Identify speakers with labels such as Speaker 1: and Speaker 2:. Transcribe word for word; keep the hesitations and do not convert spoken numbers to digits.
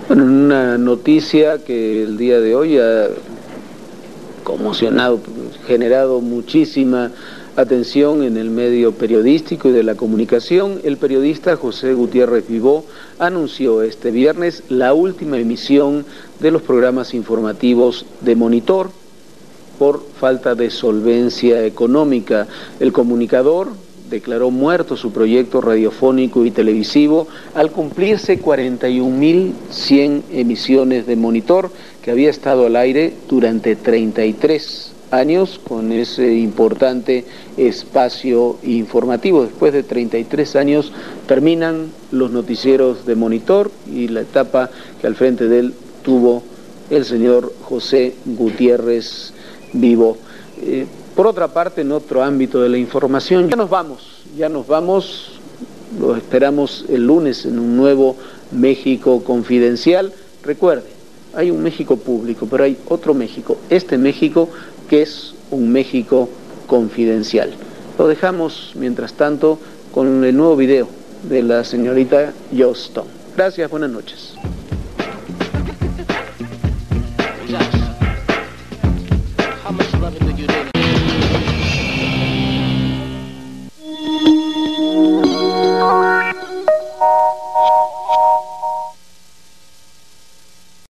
Speaker 1: Bueno, una noticia que el día de hoy ha conmocionado, generado muchísima atención en el medio periodístico y de la comunicación. El periodista José Gutiérrez Vivó anunció este viernes la última emisión de los programas informativos de Monitor por falta de solvencia económica. El comunicador declaró muerto su proyecto radiofónico y televisivo al cumplirse cuarenta y un mil cien emisiones de Monitor, que había estado al aire durante treinta y tres años con ese importante espacio informativo. Después de treinta y tres años terminan los noticieros de Monitor y la etapa que al frente de él tuvo el señor José Gutiérrez Vivó. Eh, Por otra parte, en otro ámbito de la información, ya nos vamos, ya nos vamos, lo esperamos el lunes en un nuevo México Confidencial. Recuerde, hay un México público, pero hay otro México, este México que es un México confidencial. Lo dejamos, mientras tanto, con el nuevo video de la señorita Joss Stone. Gracias, buenas noches.